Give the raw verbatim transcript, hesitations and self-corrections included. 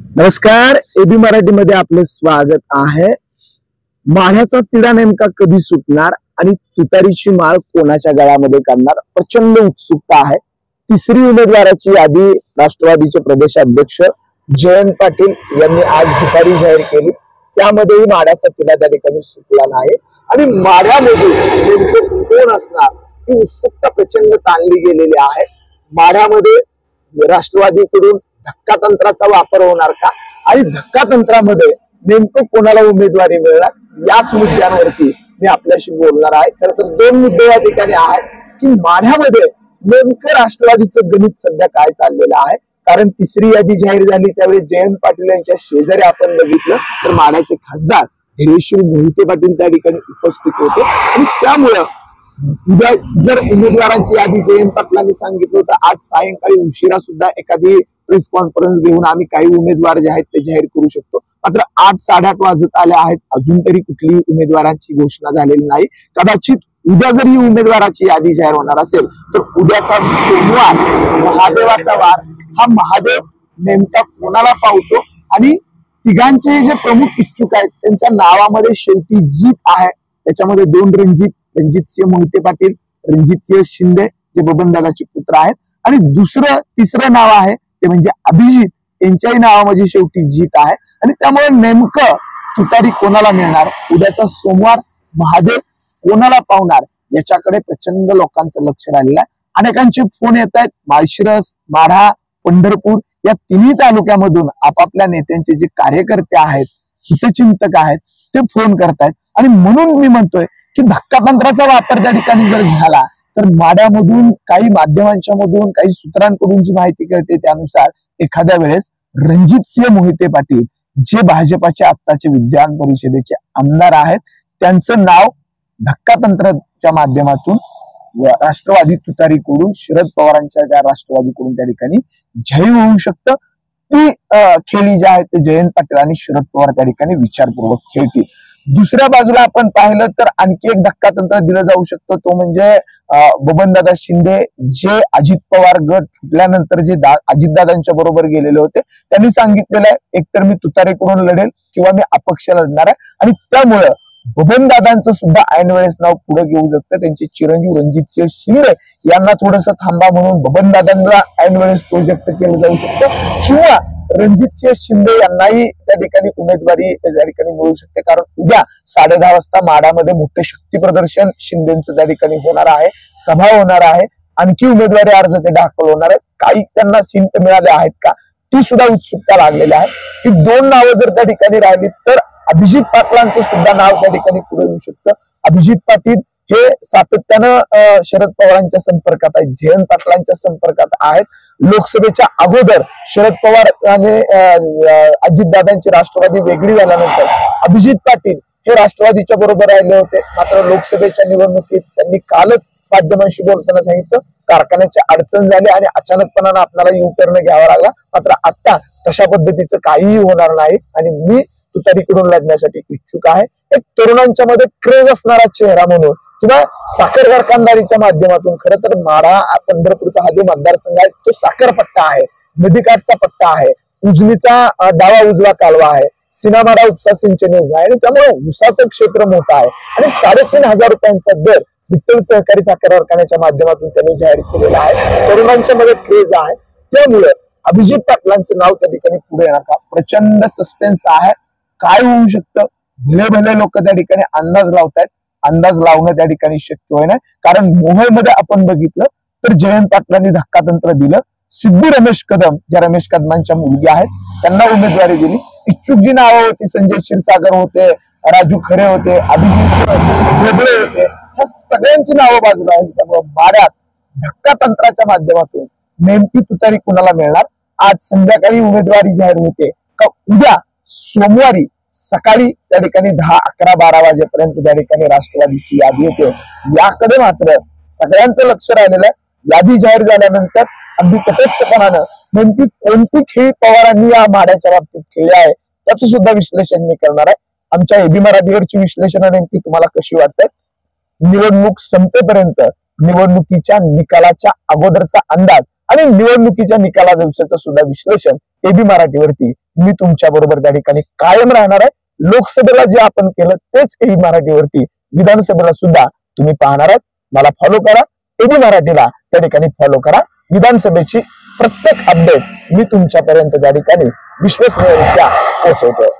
नमस्कार, एबी मराठी मध्ये आपलं स्वागत आहे। माढ्याचा तिढा नेमका कधी सुटणार आणि तुतारीची माळ कोणाच्या गळ्यामध्ये काढणार, प्रचंड उत्सुकता आहे। तिसरी उमेदवाराची यादी राष्ट्रवादीचे प्रदेशाध्यक्ष जयंत पाटील यांनी आज दुपारी जाहीर केली। त्यामध्येही माढ्याचा तिढा त्या ठिकाणी सुटला नाही आणि माढ्यामध्ये नेमकं कोण असणार ही उत्सुकता प्रचंड ताणली गेलेली आहे। माढ्यामध्ये राष्ट्रवादीकडून धक्का तंत्राचा वापर होणार का आणि धक्का तंत्रामध्ये नेमकं कोणाला उमेदवारी मिळणार याच मुद्द्यांवरती मी आपल्याशी बोलणार आहे। खरं तर दोन मुद्दे या ठिकाणी आहेत की माढ्यामध्ये नेमकं राष्ट्रवादीचं गणित सध्या काय चाललेलं आहे। कारण तिसरी यादी जाहीर झाली त्यावेळी जयंत पाटील यांच्या शेजारी आपण बघितलं तर माढ्याचे खासदार धैर्यशील मोहिते पाटील त्या ठिकाणी उपस्थित होते आणि त्यामुळे उद्या जर उमेदवारांची यादी जयंत पाटलांनी सांगितलं होतं आज सायंकाळी उशिरा सुद्धा एखादी प्रेस कॉन्फरन्स घेऊन आम्ही काही उमेदवार जे आहेत ते जाहीर करू शकतो। मात्र आठ साडेआठ वाजत आले आहेत, अजून तरी कुठलीही उमेदवारांची घोषणा झालेली नाही। कदाचित उद्या जर ही उमेदवाराची यादी जाहीर होणार असेल तर उद्याचा सोमवार महादेवाचा वार हा महादेव नेमका कोणाला पावतो आणि तिघांचे जे प्रमुख इच्छुक आहेत त्यांच्या नावामध्ये शेवटी जीत आहे। त्याच्यामध्ये दोन रणजित रणजितसिंह मोहिते पाटील, रणजितसिंह शिंदे जे बबनदादाचे पुत्र आहेत आणि दुसरं तिसरं नाव आहे ते म्हणजे अभिजित यांच्याही नावामध्ये शेवटी जीत आहे आणि त्यामुळे नेमकं तुतारी कोणाला मिळणार, उद्याचा सोमवार महादेव कोणाला पावणार याच्याकडे प्रचंड लोकांचं लक्ष राहिलेलं आहे। अनेकांचे फोन येत आहेत, माळशिरस, माढा, पंढरपूर या तिन्ही तालुक्यामधून आपापल्या नेत्यांचे जे कार्यकर्ते आहेत, हितचिंतक आहेत ते फोन करतायत आणि म्हणून मी म्हणतोय की धक्का तंत्राचा वापर त्या ठिकाणी जर झाला तर माढ्यामधून काही माध्यमांच्या मधून काही सूत्रांकडून जी माहिती कळते त्यानुसार एखाद्या वेळेस रणजितसिंह मोहिते पाटील जे भाजपाचे आत्ताचे विधान परिषदेचे आमदार आहेत त्यांचं नाव धक्का तंत्राच्या माध्यमातून राष्ट्रवादी तुतारीकडून शरद पवारांच्या त्या राष्ट्रवादीकडून त्या ठिकाणी जाहीर होऊ शकतं। ती खेळी जी आहे ते जयंत पाटील आणि शरद पवार त्या ठिकाणी विचारपूर्वक खेळतील। दुसऱ्या बाजूला आपण पाहिलं तर आणखी एक धक्का तंत्र दिलं जाऊ शकतं, तो म्हणजे बबनदादा शिंदे जे अजित पवार गट फुटल्यानंतर जे अजितदादांच्या बरोबर गेलेले होते त्यांनी सांगितलेलं आहे एकतर मी तुतारीकडून लढेल किंवा मी अपक्ष लढणार आहे आणि त्यामुळे बबनदादांचं सुद्धा ऐन वेळेस नाव पुढे घेऊ शकतं। त्यांचे चिरंजीव रणजितसिंह शिंदे यांना थोडस थांबा म्हणून बबनदादांना ऐन वेळेस प्रोजेक्ट केलं जाऊ शकतं किंवा रणजितसिंह शिंदे यांनाही त्या ठिकाणी उमेदवारी त्या ठिकाणी मिळू शकते। कारण उद्या साडे दहा वाजता माढ्यामध्ये मोठे शक्ती प्रदर्शन शिंदेचं त्या ठिकाणी होणार आहे, सभा होणार आहे, आणखी उमेदवारी अर्ज ते दाखल होणार आहेत। काही त्यांना सिंट मिळाले आहेत का ती सुद्धा उत्सुकता लागलेली आहे। ही दोन नावं जर त्या ठिकाणी राहिली तर अभिजित पाटलांचं सुद्धा नाव त्या ठिकाणी पुढे येऊ शकतं। अभिजित पाटील हे सातत्यानं शरद पवारांच्या संपर्कात आहेत, जयंत पाटलांच्या संपर्कात आहेत। लोकसभेच्या अगोदर शरद पवार आणि अजितदादांची राष्ट्रवादी वेगळी झाल्यानंतर अभिजित पाटील हे राष्ट्रवादीच्या बरोबर राहिले होते। मात्र लोकसभेच्या निवडणुकीत त्यांनी कालच माध्यमांशी बोलताना सांगितलं कारखान्याची अडचण झाली आणि अचानकपणाने आपल्याला यू टर्न घ्यावा लागला। मात्र आता तशा पद्धतीचं काहीही होणार नाही आणि मी तुतारीकडून लढण्यासाठी इच्छुक आहे। एक तरुणांच्या मध्ये क्रेज असणारा चेहरा म्हणून किंवा साखर कारखानदारीच्या माध्यमातून खरं तर माढा पंढरपूरचा हा जो मतदारसंघ आहे तो साखर पट्टा आहे, नदीकाठचा पट्टा आहे, उजनीचा डावा उजवा कालवा आहे, सिनामाडा उपसा सिंचन योजना आहे आणि त्यामुळे ऊसाचं क्षेत्र मोठं आहे आणि साडेतीन हजार रुपयांचा दर विठ्ठल सहकारी साखर कारखान्याच्या माध्यमातून त्यांनी जाहीर केलेला आहे। तरुणांच्या मध्ये क्रेज आहे त्यामुळे अभिजित पाटलांचं नाव त्या ठिकाणी पुढे येणार का प्रचंड सस्पेन्स आहे। काय होऊ शकतं भले भले लोक त्या ठिकाणी अंदाज लावतायत, अंदाज लावणं त्या ठिकाणी शक्य होय नाही। कारण मोहोळमध्ये आपण बघितलं तर जयंत पाटलांनी धक्का तंत्र दिलं, सिद्धू रमेश कदम ज्या रमेश कदमांच्या मुलगी आहेत त्यांना उमेदवारी दिली। इच्छुक जी नावं होती संजय क्षीरसागर होते, राजू खरे होते, अभिजित वेगळे होते, ह्या सगळ्यांची नावं बाजूला आहेत। त्यामुळे माढ्यात धक्का तंत्राच्या माध्यमातून नेमकी तुतारी कुणाला मिळणार, आज संध्याकाळी उमेदवारी जाहीर होते का उद्या सोमवारी सकाळी त्या ठिकाणी दहा अकरा बारा वाजेपर्यंत त्या ठिकाणी राष्ट्रवादीची यादी येते याकडे मात्र सगळ्यांचं लक्ष राहिलेलं आहे। यादी जाहीर झाल्यानंतर अगदी तटस्थपणानं नेमकी कोणती खेळी पवारांनी या माढ्याच्या बाबतीत खेळली आहे त्याचं सुद्धा विश्लेषण मी करणार आहे। आमच्या एबी मराठीवरची विश्लेषण नेमकी तुम्हाला कशी वाटतात, निवडणूक संपेपर्यंत निवडणुकीच्या निकालाच्या अगोदरचा अंदाज आणि निवडणुकीच्या निकाला दिवसाचं सुद्धा विश्लेषण एबी मराठीवरती मी तुमच्या बरोबर त्या ठिकाणी कायम राहणार आहे। लोकसभेला जे आपण केलं तेच एबी मराठीवरती विधानसभेला सुद्धा तुम्ही पाहणार आहात। मला फॉलो करा, एबी मराठीला त्या ठिकाणी फॉलो करा। विधानसभेची प्रत्येक अपडेट मी तुमच्यापर्यंत त्या ठिकाणी विश्वसनीयरित्या पोहोचवतो।